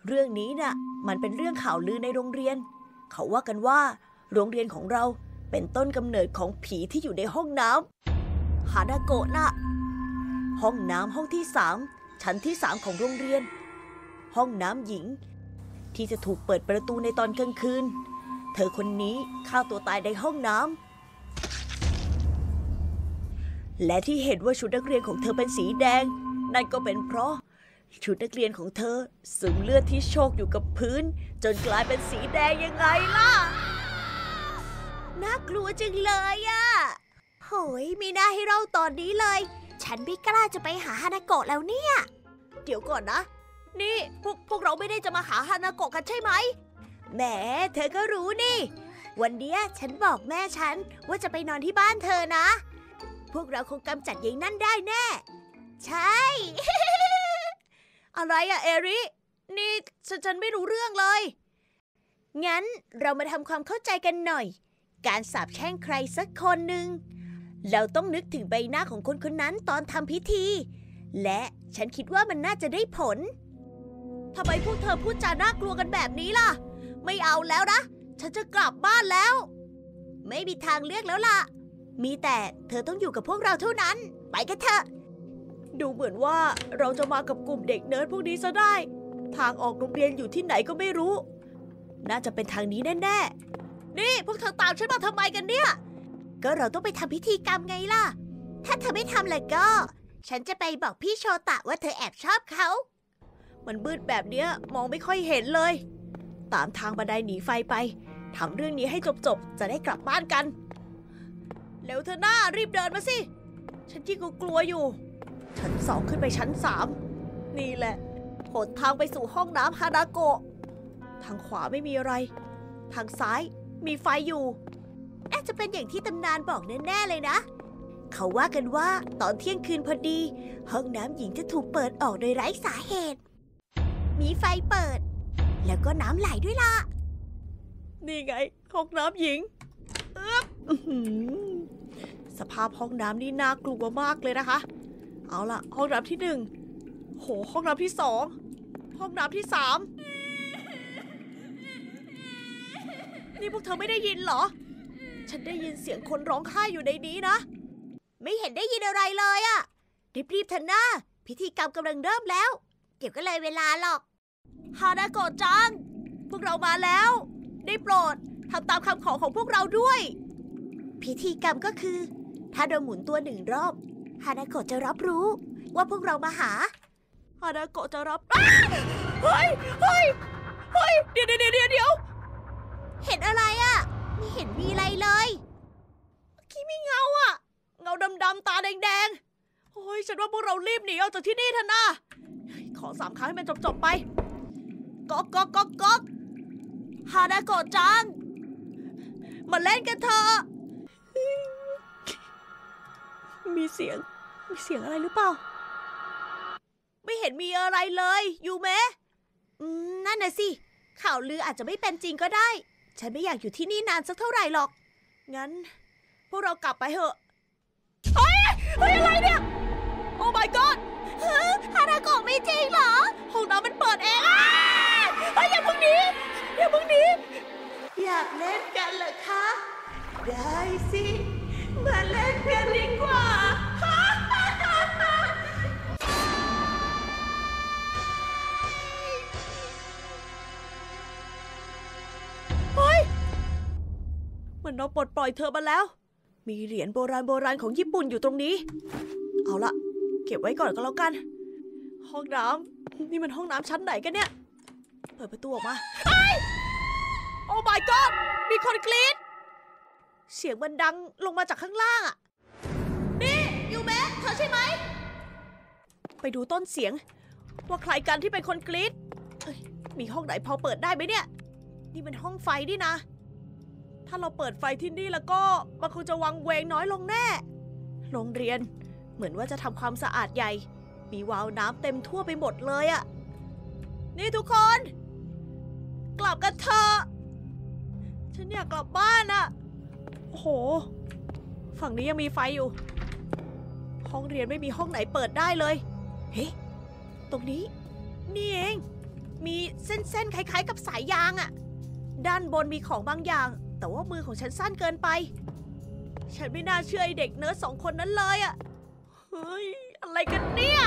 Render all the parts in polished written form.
เรื่องนี้น่ะมันเป็นเรื่องข่าวลือในโรงเรียนเขาว่ากันว่าโรงเรียนของเราเป็นต้นกำเนิดของผีที่อยู่ในห้องน้ำฮานาโกะน่ะห้องน้ำห้องที่3ชั้นที่3ของโรงเรียนห้องน้ำหญิงที่จะถูกเปิดประตูในตอนกลางคืนเธอคนนี้ฆ่าตัวตายในห้องน้ำและที่เห็นว่าชุดนักเรียนของเธอเป็นสีแดงนั่นก็เป็นเพราะชุดนักเรียนของเธอซึมเลือดที่โชกอยู่กับพื้นจนกลายเป็นสีแดงยังไงล่ะน่ากลัวจังเลยอะโหยมีหน้าให้เราตอนนี้เลยฉันไม่กล้าจะไปหาฮานาโกะแล้วเนี่ยเดี๋ยวก่อนนะนี่พวกเราไม่ได้จะมาหาฮานาโกะกันใช่ไหมแหมเธอก็รู้นี่วันเนี้ยฉันบอกแม่ฉันว่าจะไปนอนที่บ้านเธอนะพวกเราคงกำจัดยายนั่นได้แน่ใช่ อะไรอะเอรินี่ฉันไม่รู้เรื่องเลยงั้นเรามาทำความเข้าใจกันหน่อยการสาปแช่งใครสักคนหนึ่งเราต้องนึกถึงใบหน้าของคนคนนั้นตอนทำพิธีและฉันคิดว่ามันน่าจะได้ผลทำไมพวกเธอพูดจาน่ากลัวกันแบบนี้ล่ะไม่เอาแล้วนะฉันจะกลับบ้านแล้วไม่มีทางเลือกแล้วล่ะมีแต่เธอต้องอยู่กับพวกเราเท่านั้นไปกันเถอะดูเหมือนว่าเราจะมากับกลุ่มเด็กเนิร์ดพวกนี้ซะได้ทางออกโรงเรียนอยู่ที่ไหนก็ไม่รู้น่าจะเป็นทางนี้แน่ๆนี่พวกเธอตามฉันมาทำไมกันเนี่ยก็เราต้องไปทำพิธีกรรมไงล่ะถ้าเธอไม่ทำเลยก็ฉันจะไปบอกพี่โชตะว่าเธอแอบชอบเขามันมืดแบบเนี้ยมองไม่ค่อยเห็นเลยตามทางบันไดหนีไฟไปทำเรื่องนี้ให้จบจะได้กลับบ้านกันเร็วเธอหน้ารีบเดินมาสิฉันยิ่งกลัวอยู่ชั้น2ขึ้นไปชั้น3นี่แหละหนทางไปสู่ห้องน้ำฮานาโกะทางขวาไม่มีอะไรทางซ้ายมีไฟอยู่น่าจะเป็นอย่างที่ตำนานบอกแน่ๆเลยนะเขาว่ากันว่าตอนเที่ยงคืนพอดีห้องน้ำหญิงจะถูกเปิดออกโดยไร้สาเหตุมีไฟเปิดแล้วก็น้ำไหลด้วยล่ะนี่ไงห้องน้ำหญิงสภาพห้องน้ำนี่น่ากลัวมากเลยนะคะเอาล่ะห้องน้ำที่1โหห้องน้ำที่2ห้องน้ำที่3นี่พวกเธอไม่ได้ยินเหรอฉันได้ยินเสียงคนร้องไห้อยู่ในนี้นะไม่เห็นได้ยินอะไรเลยอะรีบๆเถอะนะพิธีกรรมกำลังเริ่มแล้วเดี๋ยวก็เลยเวลาหรอกฮานาโกะจังพวกเรามาแล้วได้โปรดทำตามคำขอของพวกเราด้วยพิธีกรรมก็คือถ้าเราหมุนตัว1 รอบฮานาโกะจะรับรู้ว่าพวกเรามาหาฮานาโกะจะรับเฮ้ยเดี๋ยวเห็นอะไรอะไม่เห็นมีอะไรเลยขี้มีเงาอะเงาดำๆตาแดงๆโอ้ยฉันว่าพวกเรารีบหนีออกจากที่นี่เถอะนะขอ3 ครั้งให้มันจบไปก๊อกฮานาโกะจังมาเล่นกันเถอะมีเสียงอะไรหรือเปล่าไม่เห็นมีอะไรเลยยูเมะนั่นน่ะสิข่าวลืออาจจะไม่เป็นจริงก็ได้ฉันไม่อยากอยู่ที่นี่นานสักเท่าไหร่หรอกงั้นพวกเรากลับไปเถอะเฮ้ยอะไรเนี่ยโอ้ my god ฮานาโกะไม่จริงเหรอห้องน้ำมันเปิดเองอย่าเพิ่งหนีอยากเล่นกันเหรอคะได้สิมาเล่นกันดีกว่าเฮ้ยมันเราปลดปล่อยเธอมาแล้วมีเหรียญโบราณของญี่ปุ่นอยู่ตรงนี้เอาละเก็บไว้ก่อนก็แล้วกันห้องน้ำนี่มันห้องน้ำชั้นไหนกันเนี่ยเปิดประตูออกมาโอ้ my god มีคนกรี๊ดเสียงมันดังลงมาจากข้างล่างอ่ะนี่ยูเมะเธอใช่ไหมไปดูต้นเสียงว่าใครกันที่เป็นคนกรี๊ดมีห้องไหนพอเปิดได้ไหมเนี่ยนี่มันห้องไฟดินะถ้าเราเปิดไฟที่นี่แล้วก็มันคงจะวังเวงน้อยลงแน่โรงเรียนเหมือนว่าจะทำความสะอาดใหญ่มีวาล์วน้ำเต็มทั่วไปหมดเลยอ่ะนี่ทุกคนกลับกันเถอะฉันอยากกลับบ้านอะโอ้โหฝั่งนี้ยังมีไฟอยู่ห้องเรียนไม่มีห้องไหนเปิดได้เลยเฮ้ตรงนี้นี่เองมีเส้นคล้ายๆกับสายยางอะด้านบนมีของบางอย่างแต่ว่ามือของฉันสั้นเกินไปฉันไม่น่าเชื่อไอเด็กเนิร์ด2 คนนั้นเลยอะเฮ้ยอะไรกันเนี่ย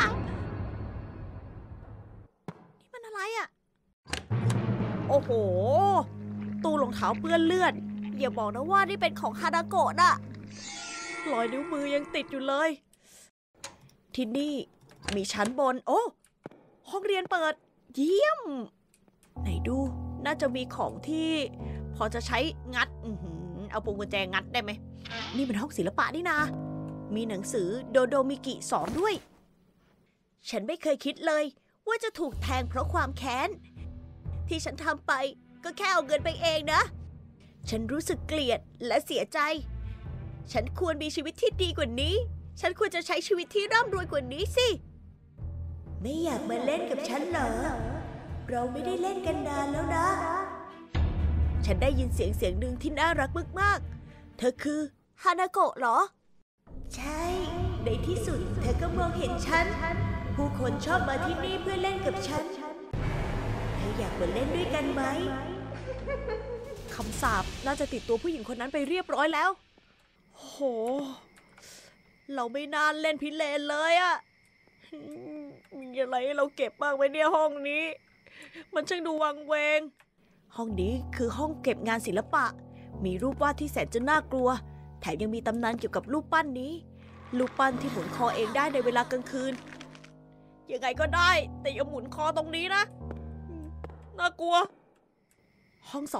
นี่มันอะไรอะโอ้โหตู้รองเท้าเปื้อนเลือดอย่าบอกนะว่านี่เป็นของฮานาโกะน่ะรอยนิ้วมือยังติดอยู่เลยที่นี่มีชั้นบนโอ้ห้องเรียนเปิดเยี่ยมไหนดูน่าจะมีของที่พอจะใช้งัดเอาพวงกุญแจงัดได้ไหมนี่เป็นห้องศิลปะนี่นามีหนังสือโดโดมิกิสอนด้วยฉันไม่เคยคิดเลยว่าจะถูกแทงเพราะความแค้นที่ฉันทำไปก็แค่เอาเงินไปเองนะฉันรู้สึกเกลียดและเสียใจฉันควรมีชีวิตที่ดีกว่านี้ฉันควรจะใช้ชีวิตที่ร่ำรวยกว่านี้สิไม่อยากมาเล่นกับฉันเหรอเราไม่ได้เล่นกันนานแล้วนะฉันได้ยินเสียงหนึ่งที่น่ารักมากๆเธอคือฮานาโกะเหรอใช่ในที่สุดเธอก็มองเห็นฉันผู้คนชอบมาที่นี่เพื่อเล่นกับฉันเธออยากมาเล่นด้วยกันไหมคำสาปน่าจะติดตัวผู้หญิงคนนั้นไปเรียบร้อยแล้วโหเราไม่น่าเล่นพิเรนเลยอะมีอะไรให้เราเก็บบ้างไว้เนี่ยห้องนี้มันช่างดูวังเวงห้องนี้คือห้องเก็บงานศิลปะมีรูปวาดที่แสนจะน่ากลัวแถมยังมีตำนานเกี่ยวกับรูปปั้นนี้รูปปั้นที่หมุนคอเองได้ในเวลากลางคืนยังไงก็ได้แต่อย่าหมุนคอตรงนี้นะน่ากลัวห้อง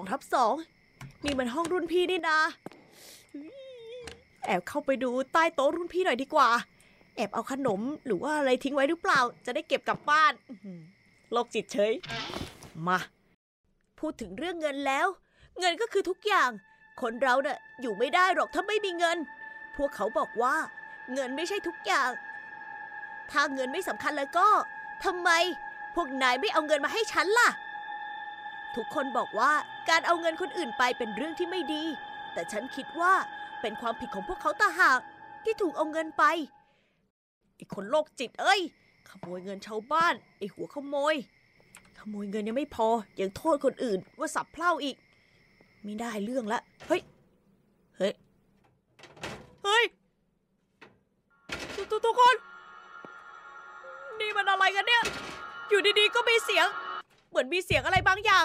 2/2นี่มันห้องรุ่นพี่นี่นาแอบเข้าไปดูใต้โต๊ะรุ่นพี่หน่อยดีกว่าแอบเอาขนมหรือว่าอะไรทิ้งไว้หรือเปล่าจะได้เก็บกลับบ้านโรคจิตเฉยมาพูดถึงเรื่องเงินแล้วเงินก็คือทุกอย่างคนเราเนี่ยอยู่ไม่ได้หรอกถ้าไม่มีเงินพวกเขาบอกว่าเงินไม่ใช่ทุกอย่างถ้าเงินไม่สำคัญแล้วก็ทำไมพวกนายไม่เอาเงินมาให้ฉันล่ะทุกคนบอกว่าการเอาเงินคนอื่นไปเป็นเรื่องที่ไม่ดีแต่ฉันคิดว่าเป็นความผิดของพวกเขาต่างหากที่ถูกเอาเงินไปไอ้คนโรคจิตเอ้ยขโมยเงินชาวบ้านไอ้หัวขโมยเงินยังไม่พอยังโทษคนอื่นว่าสับเพร่าอีกไม่ได้เรื่องละเฮ้ยทุกคนนี่มันอะไรกันเนี่ยอยู่ดีๆก็มีเสียงเหมือนมีเสียงอะไรบางอย่าง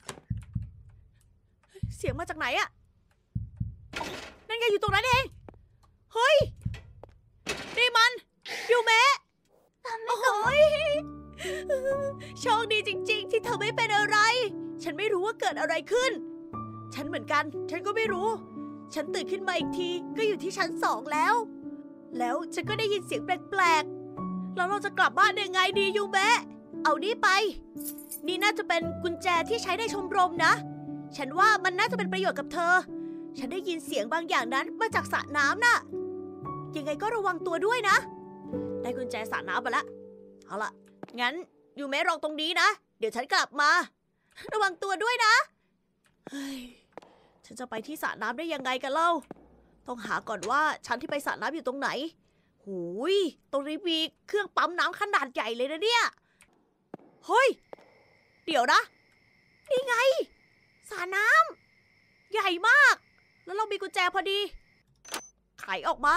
เสียงมาจากไหนอะนั่นไงอยู่ตรงนั้นเองเฮ้ยนี่มันยูเมะโอ้ยโชคดีจริงๆที่เธอไม่เป็นอะไรฉันไม่รู้ว่าเกิดอะไรขึ้นฉันเหมือนกันฉันก็ไม่รู้ฉันตื่นขึ้นมาอีกทีก็อยู่ที่ชั้น2แล้วฉันก็ได้ยินเสียงแปลกๆแล้วเราจะกลับบ้านยังไงดียูเมะเอานี่ไปนี่น่าจะเป็นกุญแจที่ใช้ในชมรมนะฉันว่ามันน่าจะเป็นประโยชน์กับเธอฉันได้ยินเสียงบางอย่างนั้นมาจากสระน้ำน่ะยังไงก็ระวังตัวด้วยนะได้กุญแจสระน้ำไปละเอาล่ะงั้นยูเมะรอตรงนี้นะเดี๋ยวฉันกลับมาระวังตัวด้วยนะเฮ้ยฉันจะไปที่สระน้ำได้ยังไงกันเล่าต้องหาก่อนว่าชั้นที่ไปสระน้ำอยู่ตรงไหนหูยตรงนี้มีเครื่องปั๊มน้ำขนาดใหญ่เลยนะเนี่ยเฮ้ยเดี๋ยวนะนี่ไงสระน้ำใหญ่มากแล้วเรามีกุญแจพอดีไขออกมา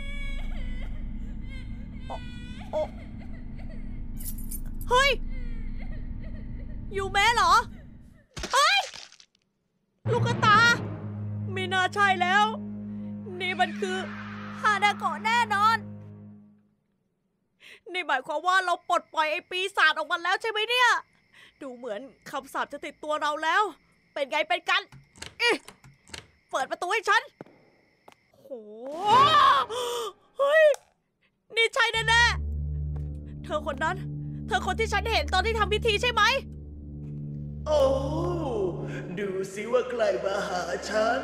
โอ้เฮ้ยอยู่แม่เหรอเฮ้ยลูกตาไม่น่าใช่แล้วนี่มันคือฮานาโกะแน่นอนนี่หมายความว่าเราปลดปล่อยไอ้ปีศาจออกมาแล้วใช่ไหมเนี่ยดูเหมือนคำสาปจะติดตัวเราแล้วเป็นไงเป็นกันเปิดประตูให้ฉันโหเฮ้ยนี่ใช่แน่ๆเธอคนนั้นเธอคนที่ฉันเห็นตอนที่ทำพิธีใช่ไหมโอ้ดูสิว่าใครมาหาฉัน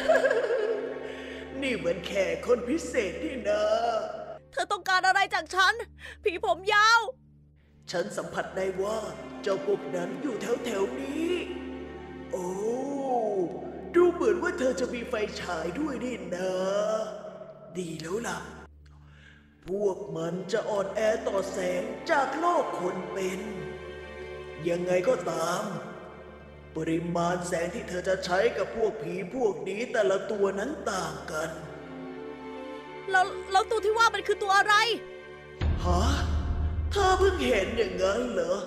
นี่เหมือนแขกคนพิเศษนี่นะเธอต้องการอะไรจากฉันผีผมยาวฉันสัมผัสได้ว่าเจ้าพวกนั้นอยู่แถวนี้โอ้ดูเหมือนว่าเธอจะมีไฟฉายด้วยนี่นะดีแล้วล่ะพวกมันจะอ่อนแอต่อแสงจากโลกคนเป็นยังไงก็ตาม ปริมาณแสงที่เธอจะใช้กับพวกผีพวกนี้แต่ละตัวนั้นต่างกันแล้วตัวที่ว่ามันคือตัวอะไรฮะเธอเพิ่งเห็นอย่างนั้นเหรอ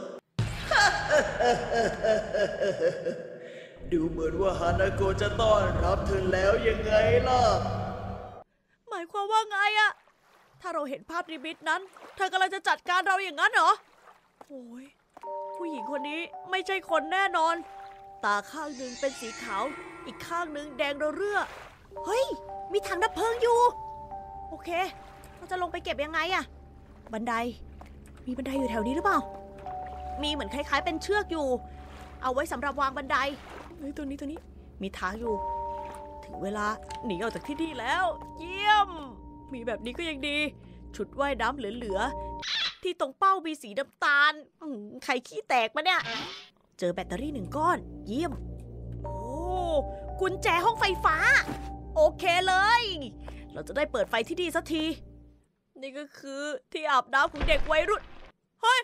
ดูเหมือนว่าฮานาโกะจะต้อนรับเธอแล้วยังไงล่ะหมายความว่าไงอะถ้าเราเห็นภาพนิมิตนั้นเธอกำลังจะจัดการเราอย่างนั้นเหรอโอ้ยผู้หญิงคนนี้ไม่ใช่คนแน่นอนตาข้างหนึ่งเป็นสีขาวอีกข้างหนึ่งแดงระเรื่อเฮ้ยมีถังดับเพลิงอยู่โอเคเราจะลงไปเก็บยังไงอะบันไดมีบันไดอยู่แถวนี้หรือเปล่ามีเหมือนคล้ายๆเป็นเชือกอยู่เอาไว้สำหรับวางบันไดเฮ้ยตัวนี้มีทางอยู่ถึงเวลาหนีออกจากที่นี่แล้วเยี่ยมมีแบบนี้ก็ยังดีชุดว่ายน้ำเหลือๆที่ตรงเป้ามีสีน้ำตาลใครขี้แตกมาเนี่ยเจอแบตเตอรี่1 ก้อนเยี่ยมโอ้กุญแจห้องไฟฟ้าโอเคเลยเราจะได้เปิดไฟที่ดีสักทีนี่ก็คือที่อาบน้ำของเด็กวัยรุ่นเฮ้ย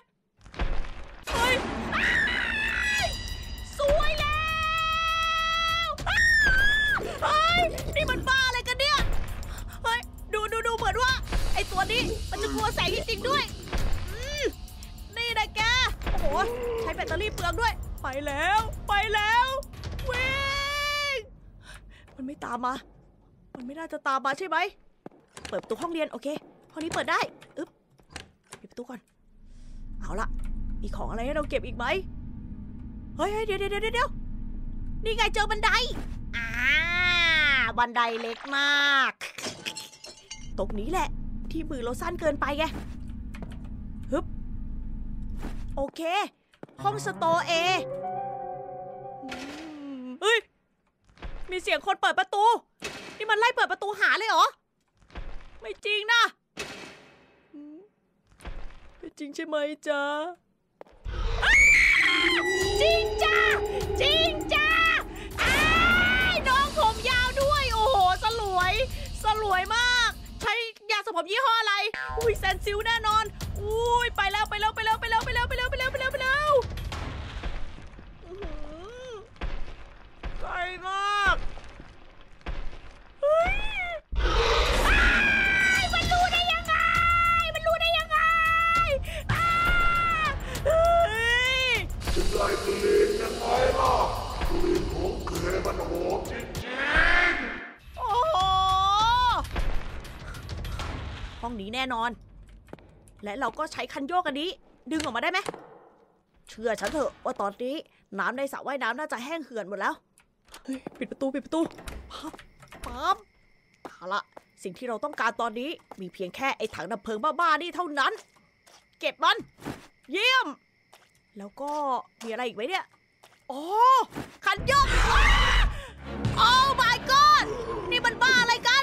สวยแล้วเฮ้ยนี่มันบ้าอะไรกันเนี่ยเฮ้ยดูเหมือนว่าไอ้ตัวนี้มันจะกลัวแสงจริงๆด้วยนี่นะแกโอ้โหใช้แบตเตอรี่เปลืองด้วยไปแล้ววิ่งมันไม่ตามมามันไม่น่าจะตามมาใช่ไหมเปิดประตูห้องเรียนโอเคห้องนี้เปิดได้อึ๊บปิดประตูก่อนเอาล่ะมีของอะไรให้เราเก็บอีกไหมเฮ้ยเดี๋ยวนี่ไงเจอบันไดบันไดเล็กมากตรงนี้แหละที่มือเราสั้นเกินไปไงฮึบโอเคห้องสโตร์เอเฮ้ยมีเสียงคนเปิดประตูนี่มันไล่เปิดประตูหาเลยเหรอไม่จริงนะไม่จริงใช่ไหมจ๊ะจริงจ้าน้องผมยาวด้วยโอ้โหสลวยมากใช้ยาสระผมยี่ห้ออะไรอุ้ยแซนซิลแน่นอนอุ้ยไปแล้วไกลมากเฮ้ยมันรู้ได้ยังไงเฮ้ยจะได้กลิ่นยังไงล่ะกลิ่นของแกมันหอมจริงโอ้โหห้องนี้แน่นอนและเราก็ใช้คันโยกอันนี้ดึงออกมาได้ไหมเชื่อฉันเถอะว่าตอนนี้น้ำในสระว่ายน้ำน่าจะแห้งเหือดหมดแล้วเฮ้ยปิดประตูปั๊บเอาละสิ่งที่เราต้องการตอนนี้มีเพียงแค่ไอ้ถังดับเพลิงบ้าๆนี่เท่านั้นเก็บมันเยี่ยมแล้วก็มีอะไรอีกไหมเนี่ยอ๋อคันโยกโอ้ my god นี่มันบ้าอะไรกัน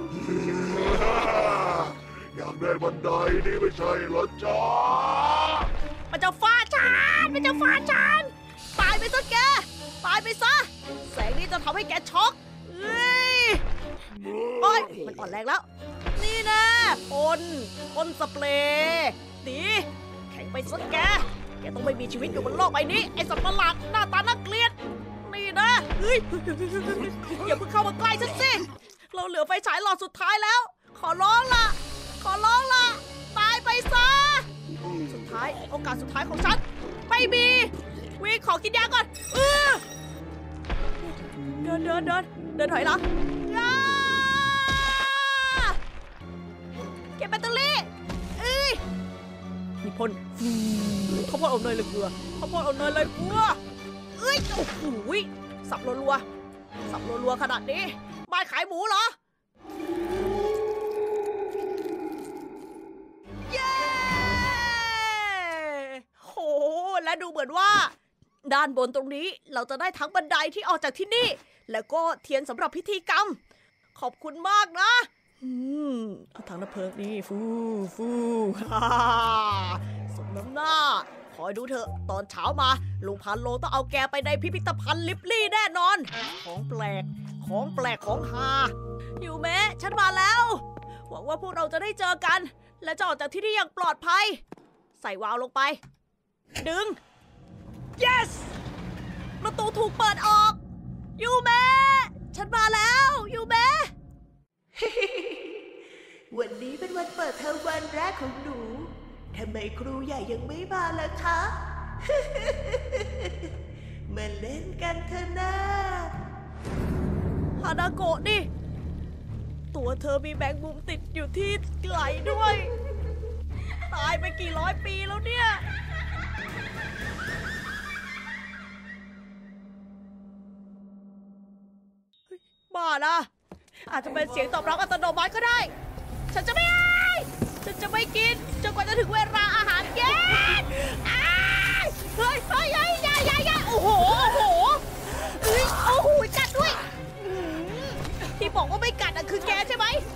อยากได้บันไดนี่ไม่ใช่เหรอจ๊ะมันจะฟาดฉันตายไปซะแกตายไปซะแสงนี้จะทำให้แกช็อกโอ้ยมันอ่อนแรงแล้วนี่นะพ่นสเปรย์หนีแข็งไปซะแกต้องไม่มีชีวิตอยู่บนโลกใบนี้ไอ้สัตว์ประหลาดหน้าตาน่าเกลียดนี่นะอย่าเพิ่งเข้ามาใกล้ฉันสิเราเหลือไฟฉายหลอดสุดท้ายแล้วขอร้องล่ะตายไปซะสุดท้ายโอกาสสุดท้ายของฉันไม่มีวิ่งขอกินยาก่อนเดินถอยหลังเก็บแบตเตอรี่มีพ่นข้าวโพดอบเนยเลยเกลือโอ้โหสับรัวขนาดนี้บ้านขายหมูเหรอเย้โหและดูเหมือนว่าด้านบนตรงนี้เราจะได้ทั้งบันไดที่ออกจากที่นี่แล้วก็เทียนสำหรับพิธีกรรมขอบคุณมากนะเอาถังน้ำเพลิงนี่ฟูฮ่าสมน้ำหน้าคอยดูเถอะตอนเช้ามาลุงพันโลต้องเอาแกไปในพิพิธภัณฑ์ลิปลี่แน่นอนของแปลกของฮาอยู่แม้ฉันมาแล้วหวังว่าพวกเราจะได้เจอกันและจะออกจากที่นี่อย่างปลอดภัยใส่วาล์วลงไปดึง yes ประตูถูกเปิดออกยูเมะฉันมาแล้วยูเมะวันนี้เป็นวันเปิดเทอมวันแรกของหนูทำไมครูใหญ่ยังไม่มาล่ะคะ มาเล่นกันเถอะนะฮานาโกะนี่ตัวเธอมีแมงมุมติดอยู่ที่ไหล่ด้วย ตายไปกี่ร้อยปีแล้วเนี่ยบ้านะอาจจะเป็นเสียงตอบรับอัตโนมัติก็ได้ ฉันจะไม่ให้ฉันจะไม่กินจนกว่าจะถึงเวลาอาหารเย็นเฮ้ยเฮ้ยอย่าโอ้โหโอ้โหกัดด้วยที่บอกว่าไม่กัดคือแกใช่ไหม